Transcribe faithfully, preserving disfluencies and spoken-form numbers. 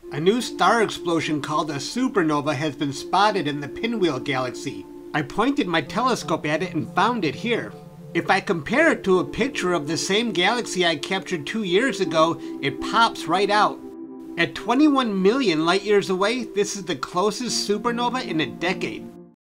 A new star explosion called a supernova has been spotted in the Pinwheel galaxy. I pointed my telescope at it and found it here. If I compare it to a picture of the same galaxy I captured two years ago, it pops right out. At twenty-one million light years away, this is the closest supernova in a decade.